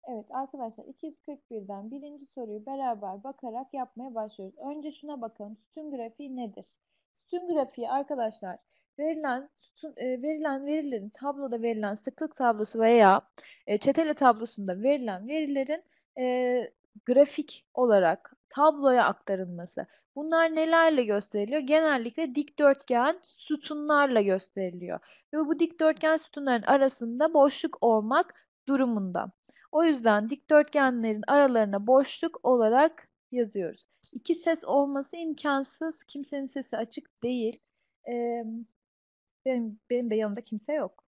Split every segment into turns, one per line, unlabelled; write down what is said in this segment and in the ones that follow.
Evet arkadaşlar 241'den birinci soruyu beraber bakarak yapmaya başlıyoruz. Önce şuna bakalım. Sütun grafiği nedir? Sütun grafiği arkadaşlar verilen verilerin tabloda verilen sıklık tablosu veya çetele tablosunda verilen verilerin grafik olarak tabloya aktarılması. Bunlar nelerle gösteriliyor? Genellikle dikdörtgen sütunlarla gösteriliyor. Ve bu dikdörtgen sütunların arasında boşluk olmak durumunda. O yüzden dikdörtgenlerin aralarına boşluk olarak yazıyoruz. İki ses olması imkansız. Kimsenin sesi açık değil. Ee, benim de yanımda kimse yok.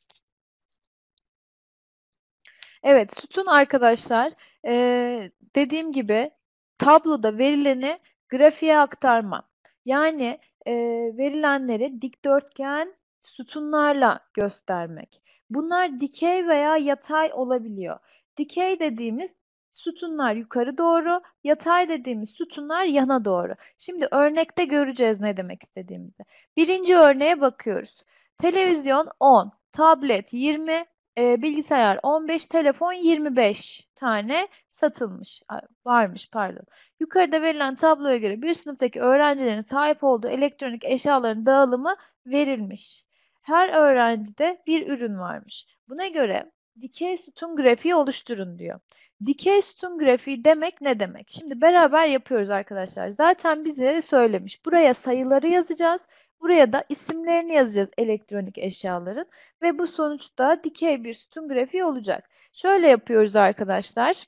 Evet, sütun arkadaşlar dediğim gibi tabloda verileni grafiğe aktarma. Yani verilenleri dikdörtgen sütunlarla göstermek. Bunlar dikey veya yatay olabiliyor. Dikey dediğimiz sütunlar yukarı doğru, yatay dediğimiz sütunlar yana doğru. Şimdi örnekte göreceğiz ne demek istediğimizi. Birinci örneğe bakıyoruz. Televizyon 10, tablet 20, bilgisayar 15, telefon 25 tane satılmış, varmış pardon. Yukarıda verilen tabloya göre bir sınıftaki öğrencilerin sahip olduğu elektronik eşyaların dağılımı verilmiş. Her öğrencide bir ürün varmış. Buna göre dikey sütun grafiği oluşturun diyor. Dikey sütun grafiği demek ne demek? Şimdi beraber yapıyoruz arkadaşlar. Zaten bize söylemiş. Buraya sayıları yazacağız. Buraya da isimlerini yazacağız elektronik eşyaların. Ve bu sonuçta dikey bir sütun grafiği olacak. Şöyle yapıyoruz arkadaşlar.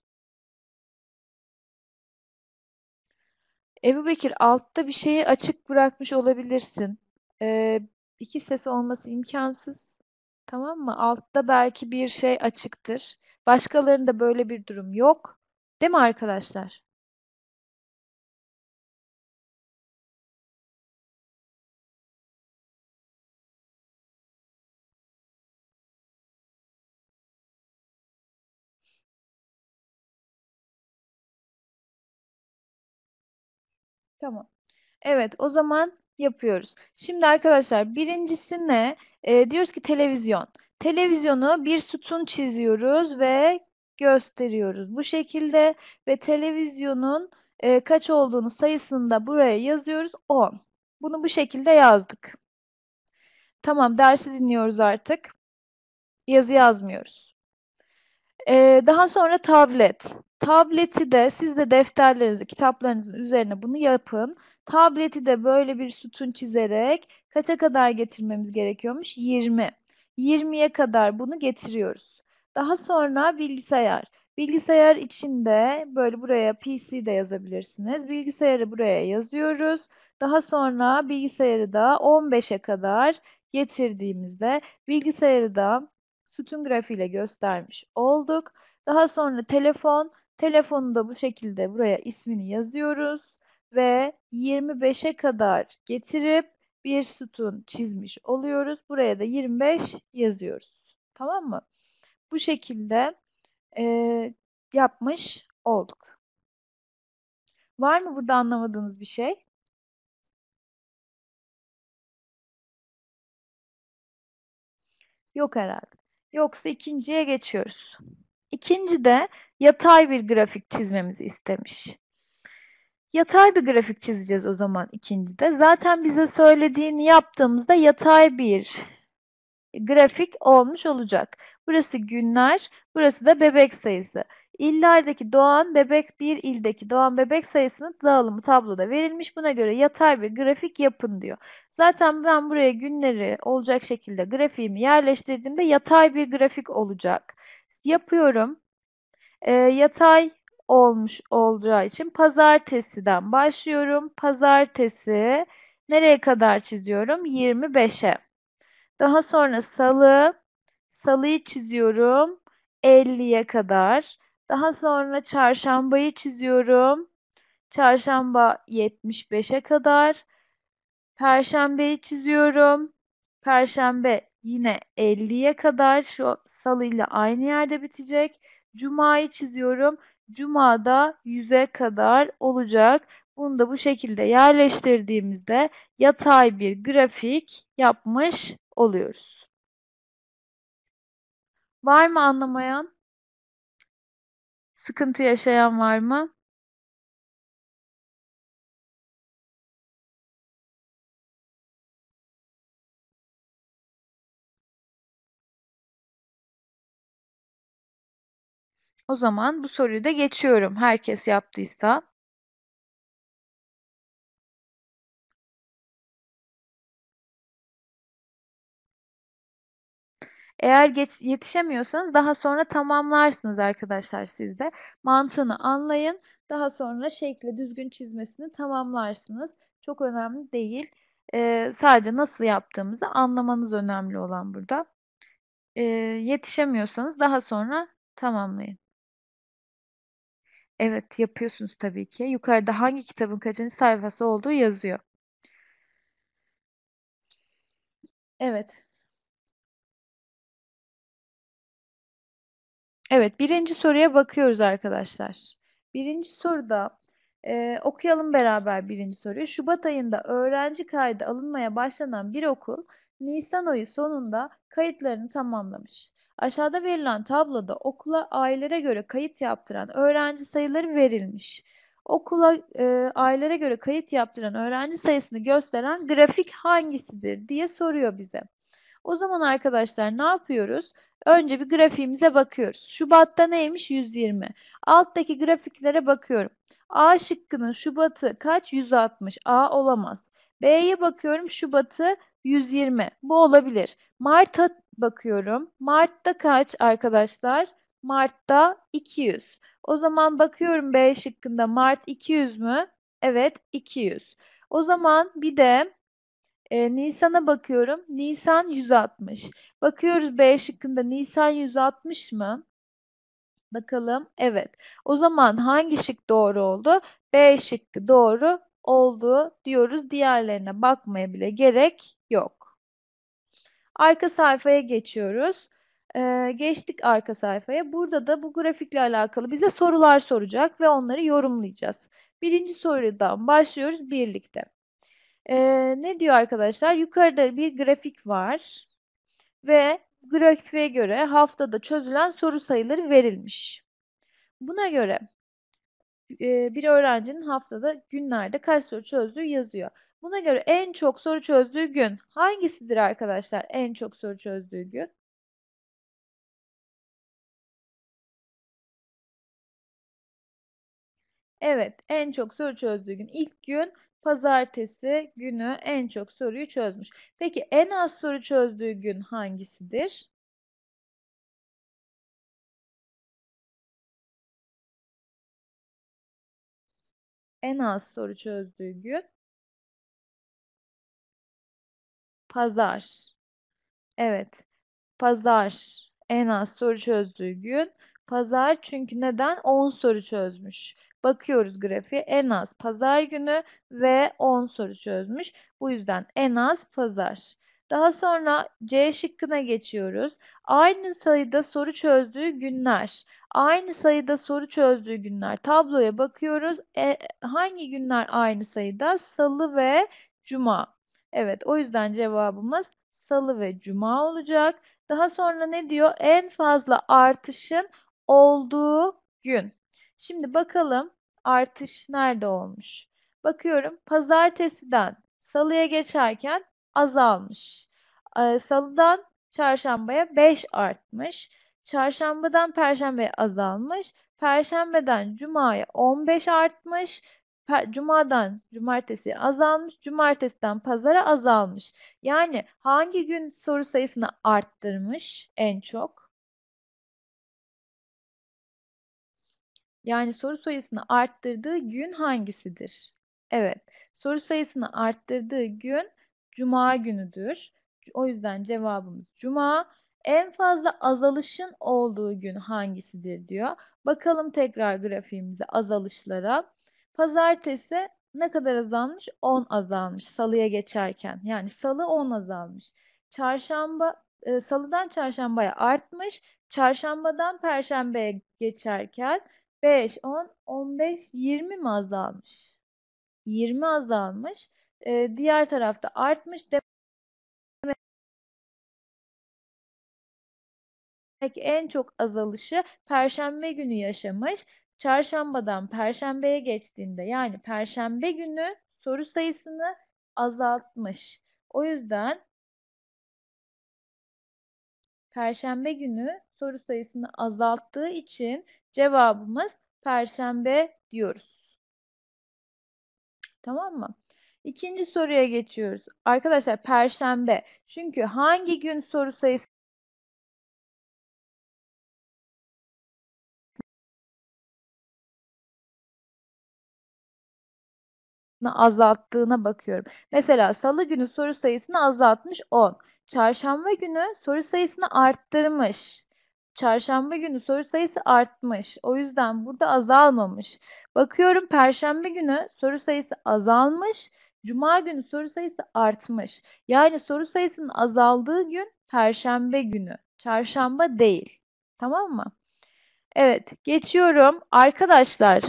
Ebubekir altta bir şeyi açık bırakmış olabilirsin. Ee, iki ses olması imkansız. Tamam mı? Altta belki bir şey açıktır. Başkalarında böyle bir durum yok. Değil mi arkadaşlar? Tamam. Evet, o zaman yapıyoruz. Şimdi arkadaşlar birincisi ne? Diyoruz ki televizyon. Televizyonu bir sütun çiziyoruz ve gösteriyoruz. Bu şekilde ve televizyonun kaç olduğunu sayısını da buraya yazıyoruz. 10. Bunu bu şekilde yazdık. Tamam, dersi dinliyoruz artık. Yazı yazmıyoruz. Daha sonra tablet. Tableti de siz de defterlerinizi, kitaplarınızın üzerine bunu yapın. Tableti de böyle bir sütun çizerek kaça kadar getirmemiz gerekiyormuş? 20. 20'ye kadar bunu getiriyoruz. Daha sonra bilgisayar. Bilgisayar içinde böyle buraya PC de yazabilirsiniz. Bilgisayarı buraya yazıyoruz. Daha sonra bilgisayarı da 15'e kadar getirdiğimizde bilgisayarı da sütun grafiğiyle göstermiş olduk. Daha sonra telefon, telefonu da bu şekilde buraya ismini yazıyoruz ve 25'e kadar getirip bir sütun çizmiş oluyoruz. Buraya da 25 yazıyoruz. Tamam mı? Bu şekilde yapmış olduk. Var mı burada anlamadığınız bir şey? Yok herhalde. Yoksa ikinciye geçiyoruz. İkinci de yatay bir grafik çizmemizi istemiş. Yatay bir grafik çizeceğiz o zaman ikincide. Zaten bize söylediğini yaptığımızda yatay bir grafik olmuş olacak. Burası günler, burası da bebek sayısı. İllerdeki doğan bebek bir ildeki doğan bebek sayısının dağılımı tabloda verilmiş. Buna göre yatay bir grafik yapın diyor. Zaten ben buraya günleri olacak şekilde grafiğimi yerleştirdiğimde yatay bir grafik olacak. Yapıyorum. Yatay olmuş olacağı için pazartesiden başlıyorum. Pazartesi nereye kadar çiziyorum? 25'e. Daha sonra salı, salıyı çiziyorum 50'ye kadar. Daha sonra çarşambayı çiziyorum. Çarşamba 75'e kadar. Perşembeyi çiziyorum. Perşembe yine 50'ye kadar şu salıyla aynı yerde bitecek. Cuma'yı çiziyorum. Cuma da 100'e kadar olacak. Bunu da bu şekilde yerleştirdiğimizde yatay bir grafik yapmış oluyoruz. Var mı anlamayan? Sıkıntı yaşayan var mı? O zaman bu soruyu da geçiyorum. Herkes yaptıysa. Eğer yetişemiyorsanız daha sonra tamamlarsınız arkadaşlar siz de. Mantığını anlayın. Daha sonra şekli düzgün çizmesini tamamlarsınız. Çok önemli değil. Sadece nasıl yaptığımızı anlamanız önemli olan burada. Yetişemiyorsanız daha sonra tamamlayın. Evet, yapıyorsunuz tabii ki. Yukarıda hangi kitabın kaçıncı sayfası olduğu yazıyor. Evet. Evet, birinci soruya bakıyoruz arkadaşlar. Birinci soruda okuyalım beraber birinci soruyu. Şubat ayında öğrenci kaydı alınmaya başlanan bir okul, Nisan ayı sonunda kayıtlarını tamamlamış. Aşağıda verilen tabloda okula ailelere göre kayıt yaptıran öğrenci sayıları verilmiş. Okula ailelere göre kayıt yaptıran öğrenci sayısını gösteren grafik hangisidir diye soruyor bize. O zaman arkadaşlar ne yapıyoruz? Önce bir grafiğimize bakıyoruz. Şubat'ta neymiş? 120. Alttaki grafiklere bakıyorum. A şıkkının Şubat'ı kaç? 160. A olamaz. B'ye bakıyorum. Şubat'ı 120. Bu olabilir. Mart'a bakıyorum. Mart'ta kaç arkadaşlar? Mart'ta 200. O zaman bakıyorum B şıkkında Mart 200 mü? Evet, 200. O zaman bir de Nisan'a bakıyorum. Nisan 160. Bakıyoruz B şıkkında Nisan 160 mı? Bakalım. Evet. O zaman hangi şık doğru oldu? B şıkkı doğru oldu diyoruz. Diğerlerine bakmaya bile gerek yok. Arka sayfaya geçiyoruz. Geçtik arka sayfaya. Burada da bu grafikle alakalı bize sorular soracak ve onları yorumlayacağız. Birinci sorudan başlıyoruz birlikte. Ne diyor arkadaşlar? Yukarıda bir grafik var ve grafiğe göre haftada çözülen soru sayıları verilmiş. Buna göre bir öğrencinin haftada günlerde kaç soru çözdüğü yazıyor. Buna göre en çok soru çözdüğü gün hangisidir arkadaşlar? En çok soru çözdüğü gün. Evet, en çok soru çözdüğü gün ilk gün pazartesi günü en çok soruyu çözmüş. Peki en az soru çözdüğü gün hangisidir? En az soru çözdüğü gün pazar. Evet. Pazar. En az soru çözdüğü gün. Pazar çünkü neden? 10 soru çözmüş. Bakıyoruz grafiğe. En az pazar günü ve 10 soru çözmüş. Bu yüzden en az pazar. Daha sonra C şıkkına geçiyoruz. Aynı sayıda soru çözdüğü günler. Aynı sayıda soru çözdüğü günler. Tabloya bakıyoruz. Hangi günler aynı sayıda? Salı ve Cuma. Evet, o yüzden cevabımız Salı ve Cuma olacak. Daha sonra ne diyor? En fazla artışın olduğu gün. Şimdi bakalım artış nerede olmuş? Bakıyorum pazartesiden salıya geçerken azalmış. Salıdan çarşambaya 5 artmış. Çarşambadan perşembeye azalmış. Perşembeden cumaya 15 artmış. Cuma'dan cumartesiye azalmış. Cumartesiden pazara azalmış. Yani hangi gün soru sayısını arttırmış en çok? Yani soru sayısını arttırdığı gün hangisidir? Evet, soru sayısını arttırdığı gün Cuma günüdür. O yüzden cevabımız Cuma. En fazla azalışın olduğu gün hangisidir diyor. Bakalım tekrar grafiğimize azalışlara. Pazartesi ne kadar azalmış? 10 azalmış salıya geçerken. Yani salı 10 azalmış. Salıdan çarşambaya artmış. Çarşambadan perşembeye geçerken 5, 10, 15, 20 mi azalmış? 20 azalmış. Diğer tarafta artmış. en çok azalışı Perşembe günü yaşamış. Çarşambadan Perşembeye geçtiğinde yani Perşembe günü soru sayısını azaltmış. O yüzden Perşembe günü soru sayısını azalttığı için cevabımız Perşembe diyoruz. Tamam mı? İkinci soruya geçiyoruz. Arkadaşlar Perşembe. Çünkü hangi gün soru sayısı azalttığına bakıyorum. Mesela Salı günü soru sayısını azaltmış 10. Çarşamba günü soru sayısını arttırmış. Çarşamba günü soru sayısı artmış. O yüzden burada azalmamış. Bakıyorum Perşembe günü soru sayısı azalmış. Cuma günü soru sayısı artmış. Yani soru sayısının azaldığı gün Perşembe günü. Çarşamba değil. Tamam mı? Evet, geçiyorum. Arkadaşlar,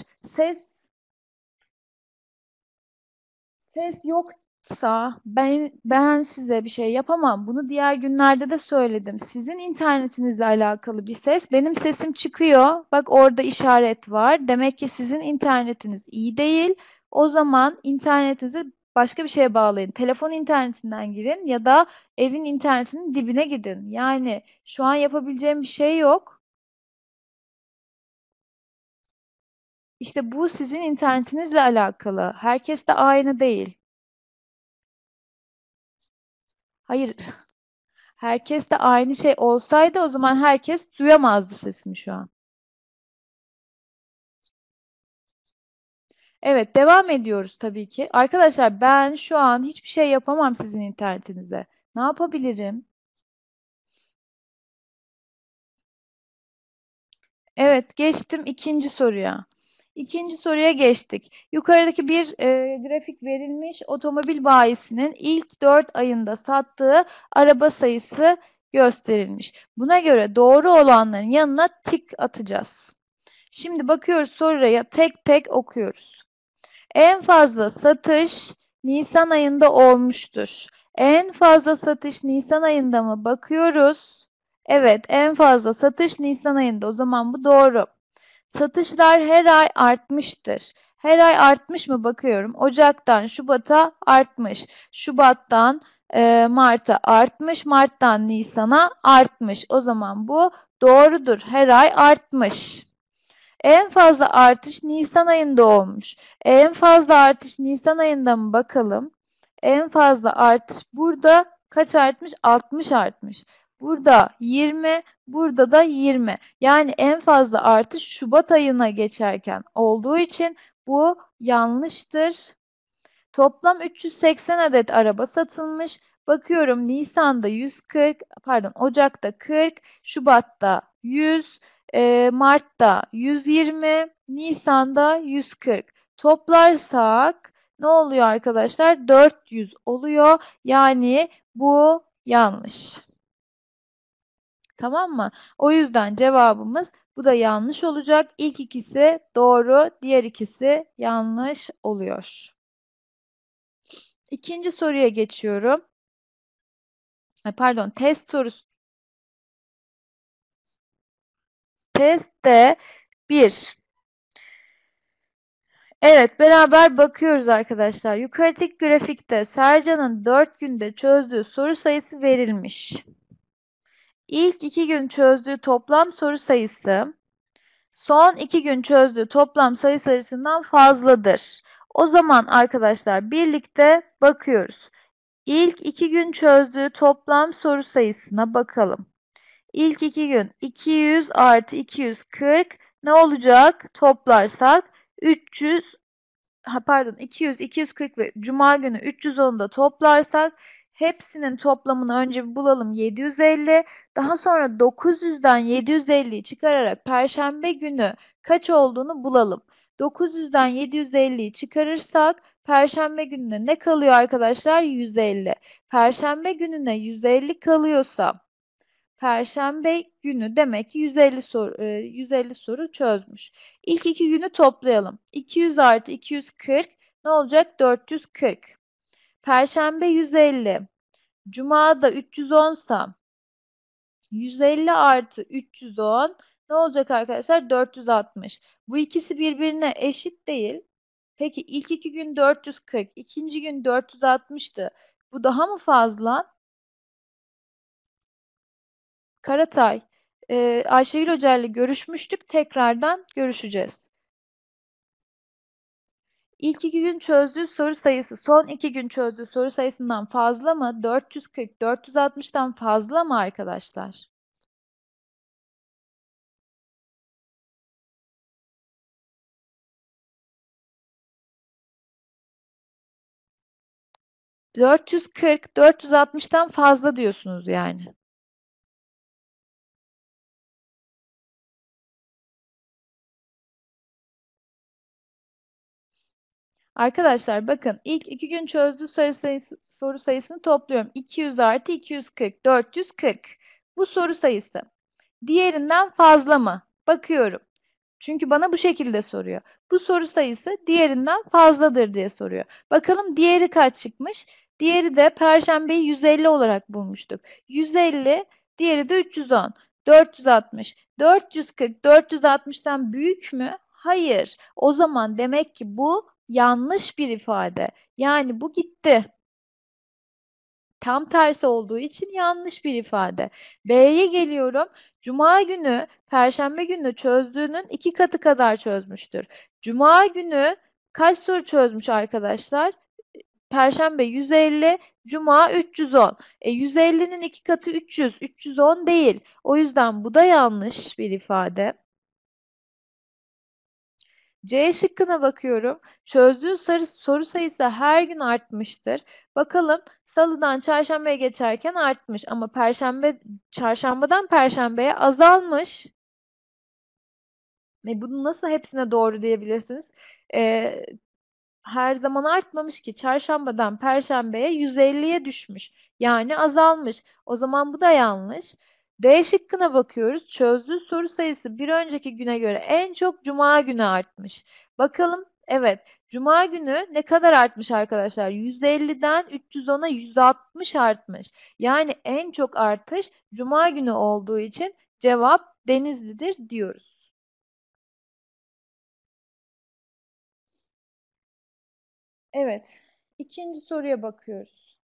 ses yoksa ben size bir şey yapamam. Bunu diğer günlerde de söyledim. Sizin internetinizle alakalı bir ses. Benim sesim çıkıyor. Bak orada işaret var. Demek ki sizin internetiniz iyi değil. O zaman internetinizi başka bir şeye bağlayın. Telefon internetinden girin ya da evin internetinin dibine gidin. Yani şu an yapabileceğim bir şey yok. İşte bu sizin internetinizle alakalı. Herkes de aynı değil. Hayır, herkes de aynı şey olsaydı o zaman herkes duyamazdı sesimi şu an. Evet, devam ediyoruz tabii ki. Arkadaşlar ben şu an hiçbir şey yapamam sizin internetinize. Ne yapabilirim? Evet, geçtim ikinci soruya. İkinci soruya geçtik. Yukarıdaki bir grafik verilmiş. Otomobil bayisinin ilk 4 ayında sattığı araba sayısı gösterilmiş. Buna göre doğru olanların yanına tik atacağız. Şimdi bakıyoruz soruya tek tek okuyoruz. En fazla satış Nisan ayında olmuştur. En fazla satış Nisan ayında mı? Bakıyoruz. Evet, en fazla satış Nisan ayında. O zaman bu doğru. Satışlar her ay artmıştır. Her ay artmış mı bakıyorum. Ocaktan Şubat'a artmış. Şubattan Mart'a artmış. Mart'tan Nisan'a artmış. O zaman bu doğrudur. Her ay artmış. En fazla artış Nisan ayında olmuş. En fazla artış Nisan ayında mı bakalım? En fazla artış burada kaç artmış? 60 artmış. Burada 20, burada da 20. Yani en fazla artış Şubat ayına geçerken olduğu için bu yanlıştır. Toplam 380 adet araba satılmış. Bakıyorum Nisan'da 140, pardon Ocak'ta 40, Şubat'ta 100, Mart'ta 120, Nisan'da 140. Toplarsak ne oluyor arkadaşlar? 400 oluyor. Yani bu yanlış. Tamam mı? O yüzden cevabımız bu da yanlış olacak. İlk ikisi doğru, diğer ikisi yanlış oluyor. İkinci soruya geçiyorum. Pardon, test sorusu. Testte bir. Evet, beraber bakıyoruz arkadaşlar. Yukarıdaki grafikte Sercan'ın 4 günde çözdüğü soru sayısı verilmiş. İlk 2 gün çözdüğü toplam soru sayısı son 2 gün çözdüğü toplam sayı sayısından fazladır. O zaman arkadaşlar birlikte bakıyoruz. İlk 2 gün çözdüğü toplam soru sayısına bakalım. İlk 2 gün 200 artı 240 ne olacak? Toplarsak 300, pardon 200, 240 ve Cuma günü 310'u da toplarsak hepsinin toplamını önce bir bulalım 750. Daha sonra 900'den 750'yi çıkararak Perşembe günü kaç olduğunu bulalım. 900'den 750'yi çıkarırsak Perşembe gününe ne kalıyor arkadaşlar? 150. Perşembe gününe 150 kalıyorsa Perşembe günü demek ki 150 soru çözmüş. İlk 2 günü toplayalım. 200 artı 240 ne olacak? 440. Perşembe 150. Cuma da 310 sa 150 artı 310 ne olacak arkadaşlar? 460. Bu ikisi birbirine eşit değil. Peki ilk 2 gün 440, ikinci gün 460'tı. Bu daha mı fazla? Karatay, Ayşegül Hoca ile görüşmüştük. Tekrardan görüşeceğiz. İlk 2 gün çözdüğü soru sayısı son 2 gün çözdüğü soru sayısından fazla mı? 440, 460'tan fazla mı arkadaşlar? 440, 460'tan fazla diyorsunuz yani. Arkadaşlar bakın ilk 2 gün çözdüğü soru sayısını topluyorum. 200 artı 240, 440. Bu soru sayısı. Diğerinden fazla mı? Bakıyorum. Çünkü bana bu şekilde soruyor. Bu soru sayısı diğerinden fazladır diye soruyor. Bakalım diğeri kaç çıkmış? Diğeri de Perşembeyi 150 olarak bulmuştuk. 150, diğeri de 310. 460. 440, 460'tan büyük mü? Hayır. O zaman demek ki bu yanlış bir ifade. Yani bu gitti. Tam tersi olduğu için yanlış bir ifade. B'ye geliyorum. Cuma günü, Perşembe günü çözdüğünün 2 katı kadar çözmüştür. Cuma günü kaç soru çözmüş arkadaşlar? Perşembe 150, Cuma 310. 150'nin 2 katı 300, 310 değil. O yüzden bu da yanlış bir ifade. C şıkkına bakıyorum. Çözdüğü soru sayısı her gün artmıştır. Bakalım Salıdan Çarşambaya geçerken artmış ama Çarşambadan Perşembeye azalmış. Bunu nasıl hepsine doğru diyebilirsiniz? E, Her zaman artmamış ki. Çarşambadan Perşembeye 150'ye düşmüş. Yani azalmış. O zaman bu da yanlış. D şıkkına bakıyoruz. Çözdüğü soru sayısı bir önceki güne göre en çok Cuma günü artmış. Bakalım. Evet. Cuma günü ne kadar artmış arkadaşlar? 150'den 310'a 160 artmış. Yani en çok artış Cuma günü olduğu için cevap Denizli'dir diyoruz. Evet. İkinci soruya bakıyoruz.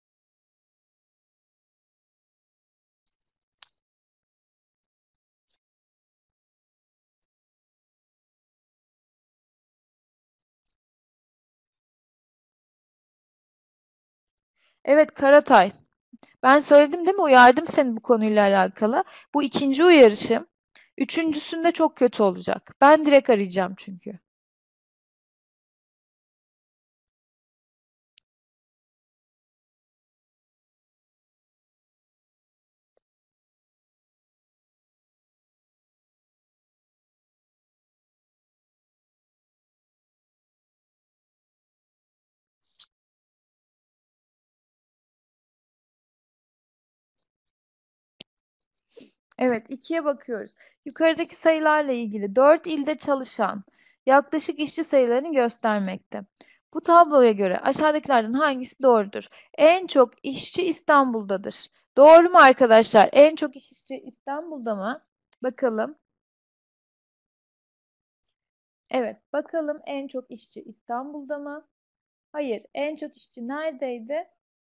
Evet Karatay. Ben söyledim değil mi? Uyardım seni bu konuyla alakalı. Bu ikinci uyarışım. Üçüncüsünde çok kötü olacak. Ben direkt arayacağım çünkü. Evet, ikiye bakıyoruz. Yukarıdaki sayılarla ilgili 4 ilde çalışan yaklaşık işçi sayılarını göstermekte. Bu tabloya göre aşağıdakilerden hangisi doğrudur? En çok işçi İstanbul'dadır. Doğru mu arkadaşlar? En çok işçi İstanbul'da mı? Bakalım. Evet, bakalım en çok işçi İstanbul'da mı? Hayır, en çok işçi neredeydi?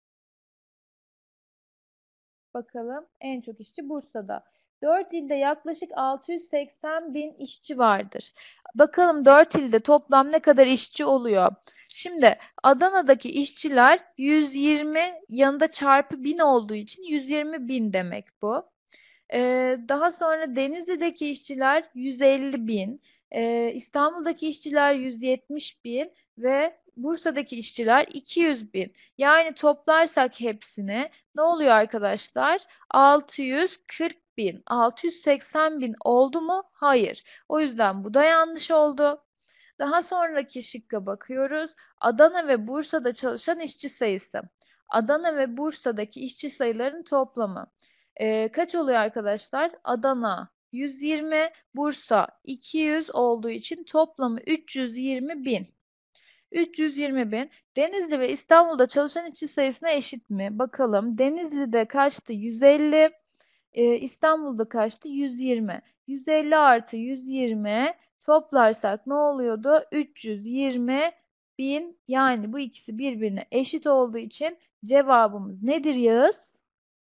Bakalım en çok işçi Bursa'da. 4 ilde yaklaşık 680 bin işçi vardır. Bakalım 4 ilde toplam ne kadar işçi oluyor? Şimdi Adana'daki işçiler 120 yanında çarpı 1000 olduğu için 120 bin demek bu. Daha sonra Denizli'deki işçiler 150 bin, İstanbul'daki işçiler 170 bin ve Bursa'daki işçiler 200 bin. Yani toplarsak hepsini ne oluyor arkadaşlar? 640 bin, 680 bin oldu mu? Hayır. O yüzden bu da yanlış oldu. Daha sonraki şıkka bakıyoruz. Adana ve Bursa'da çalışan işçi sayısı. Adana ve Bursa'daki işçi sayılarının toplamı. Kaç oluyor arkadaşlar? Adana 120, Bursa 200 olduğu için toplamı 320 bin. 320 bin. Denizli ve İstanbul'da çalışan işçi sayısına eşit mi? Bakalım. Denizli'de kaçtı? 150. İstanbul'da kaçtı? 120. 150 artı 120 toplarsak ne oluyordu? 320 bin. Yani bu ikisi birbirine eşit olduğu için cevabımız nedir Yağız?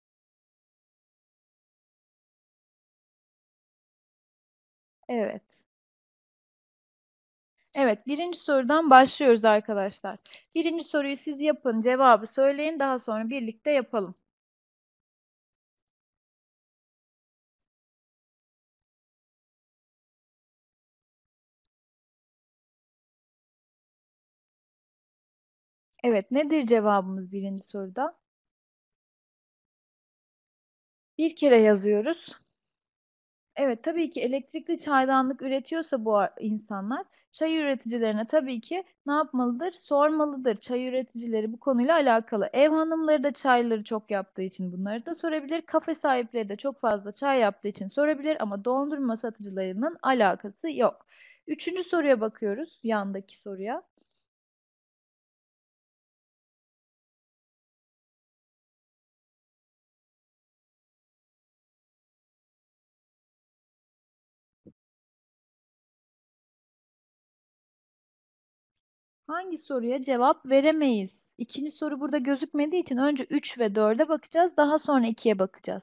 Evet. Evet, birinci sorudan başlıyoruz arkadaşlar. Birinci soruyu siz yapın, cevabı söyleyin, daha sonra birlikte yapalım. Evet, nedir cevabımız birinci soruda? Bir kere yazıyoruz. Evet, tabii ki elektrikli çaydanlık üretiyorsa bu insanlar, çay üreticilerine tabii ki ne yapmalıdır? Sormalıdır. Çay üreticileri bu konuyla alakalı. Ev hanımları da çayları çok yaptığı için bunları da sorabilir. Kafe sahipleri de çok fazla çay yaptığı için sorabilir ama dondurma satıcılarının alakası yok. Üçüncü soruya bakıyoruz, yandaki soruya. Hangi soruya cevap veremeyiz? İkinci soru burada gözükmediği için önce 3 ve 4'e bakacağız, daha sonra 2'ye bakacağız.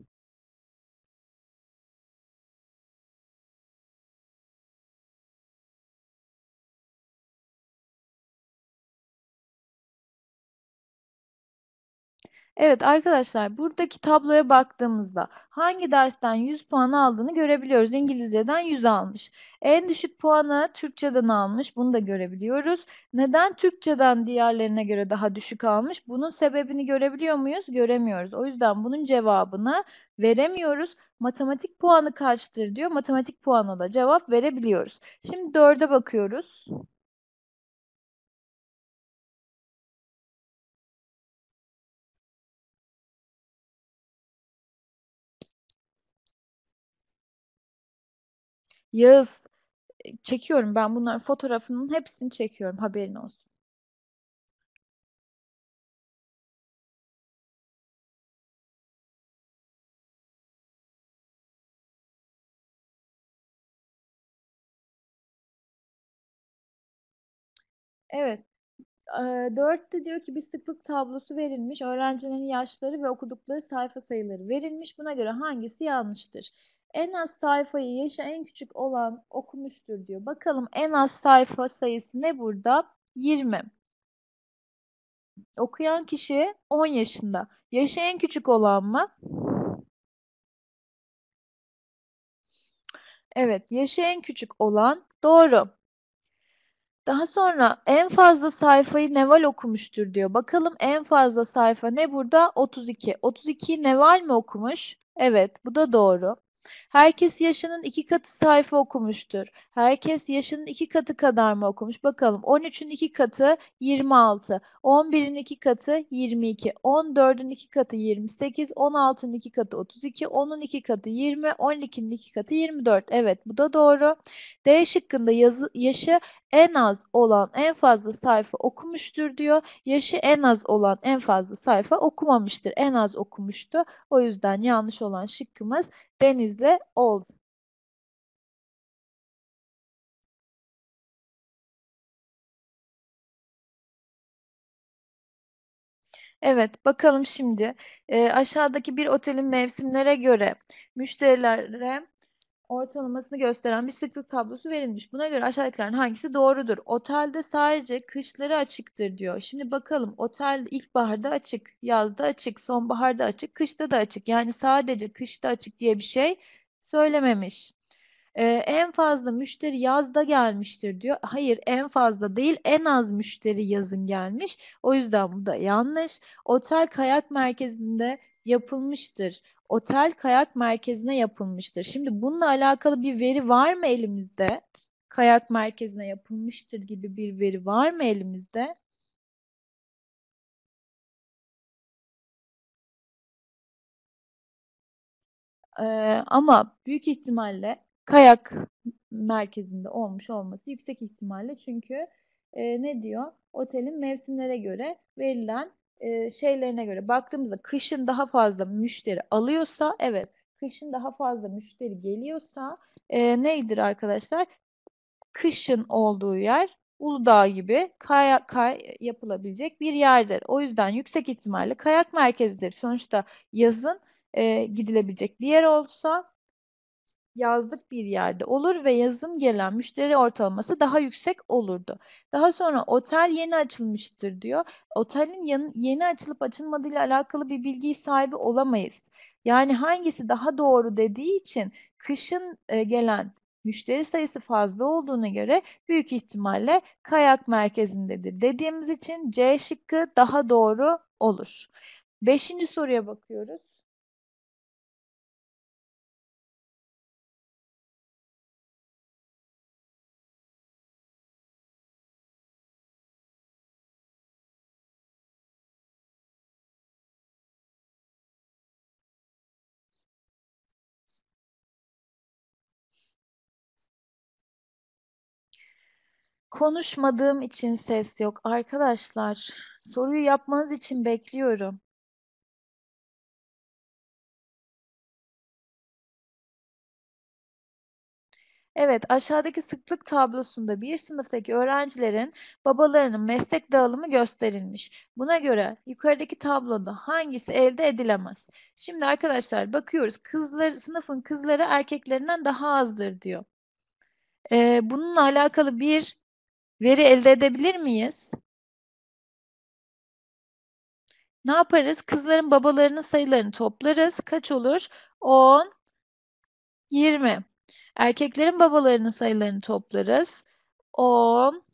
Evet arkadaşlar, buradaki tabloya baktığımızda hangi dersten 100 puan aldığını görebiliyoruz. İngilizceden 100 almış. En düşük puanı Türkçeden almış. Bunu da görebiliyoruz. Neden Türkçeden diğerlerine göre daha düşük almış? Bunun sebebini görebiliyor muyuz? Göremiyoruz. O yüzden bunun cevabını veremiyoruz. Matematik puanı kaçtır diyor. Matematik puanı da cevap verebiliyoruz. Şimdi 4'e bakıyoruz. Yağız, çekiyorum ben bunların fotoğrafının hepsini çekiyorum, haberin olsun. Evet. 4'te diyor ki bir sıklık tablosu verilmiş. Öğrencilerin yaşları ve okudukları sayfa sayıları verilmiş. Buna göre hangisi yanlıştır? En az sayfayı yaşı en küçük olan okumuştur diyor. Bakalım en az sayfa sayısı ne burada? 20. Okuyan kişi 10 yaşında. Yaşı en küçük olan mı? Evet, yaşı en küçük olan doğru. Daha sonra en fazla sayfayı Neval okumuştur diyor. Bakalım en fazla sayfa ne burada? 32. 32'yi Neval mi okumuş? Evet, bu da doğru. Herkes yaşının iki katı sayfa okumuştur. Herkes yaşının iki katı kadar mı okumuş? Bakalım. 13'ün iki katı 26. 11'in iki katı 22. 14'ün iki katı 28. 16'nın iki katı 32. 10'un iki katı 20. 12'nin iki katı 24. Evet, bu da doğru. D şıkkında yaşı en az olan en fazla sayfa okumuştur diyor. Yaşı en az olan en fazla sayfa okumamıştır. En az okumuştu. O yüzden yanlış olan şıkkımız Denizli oldu. Evet, bakalım şimdi. Aşağıdaki bir otelin mevsimlere göre müşterilere ortalamasını gösteren bir sıklık tablosu verilmiş. Buna göre aşağıdakilerin hangisi doğrudur? Otelde sadece kışları açıktır diyor. Şimdi bakalım, otel ilkbaharda açık, yazda açık, sonbaharda açık, kışta da açık. Yani sadece kışta açık diye bir şey söylememiş. En fazla müşteri yazda gelmiştir diyor. Hayır, en fazla değil, en az müşteri yazın gelmiş. O yüzden bu da yanlış. Otel kayak merkezinde yapılmıştır. Otel kayak merkezine yapılmıştır. Şimdi bununla alakalı bir veri var mı elimizde? Kayak merkezine yapılmıştır gibi bir veri var mı elimizde? Ama büyük ihtimalle kayak merkezinde olmuş olması yüksek ihtimalle, çünkü ne diyor? Otelin mevsimlere göre verilen şeylerine göre baktığımızda kışın daha fazla müşteri alıyorsa, evet, kışın daha fazla müşteri geliyorsa neydir arkadaşlar? Kışın olduğu yer Uludağ gibi kay yapılabilecek bir yerdir. O yüzden yüksek ihtimalle kayak merkezidir. Sonuçta yazın gidilebilecek bir yer olsa yazlık bir yerde olur ve yazın gelen müşteri ortalaması daha yüksek olurdu. Daha sonra otel yeni açılmıştır diyor. Otelin yeni açılıp açılmadığıyla alakalı bir bilgi sahibi olamayız. Yani hangisi daha doğru dediği için kışın gelen müşteri sayısı fazla olduğuna göre büyük ihtimalle kayak merkezindedir dediğimiz için C şıkkı daha doğru olur. Beşinci soruya bakıyoruz. Konuşmadığım için ses yok. Arkadaşlar, soruyu yapmanız için bekliyorum. Evet, aşağıdaki sıklık tablosunda bir sınıftaki öğrencilerin babalarının meslek dağılımı gösterilmiş. Buna göre yukarıdaki tabloda hangisi elde edilemez? Şimdi arkadaşlar bakıyoruz. Sınıfın kızları erkeklerinden daha azdır diyor. Bununla alakalı bir veri elde edebilir miyiz? Ne yaparız? Kızların babalarının sayılarını toplarız. Kaç olur? 10, 20. Erkeklerin babalarının sayılarını toplarız. 10,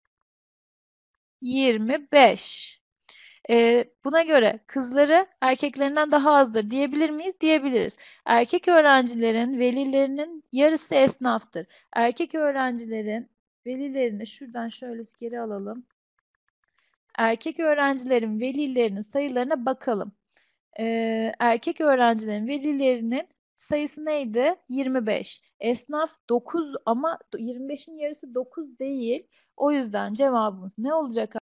25. Buna göre kızları erkeklerinden daha azdır diyebilir miyiz? Diyebiliriz. Erkek öğrencilerin velilerinin yarısı esnaftır. Erkek öğrencilerin velilerini şuradan şöyle geri alalım. Erkek öğrencilerin velilerinin sayılarına bakalım. Erkek öğrencilerin velilerinin sayısı neydi? 25. Esnaf 9 ama 25'in yarısı 9 değil. O yüzden cevabımız ne olacak?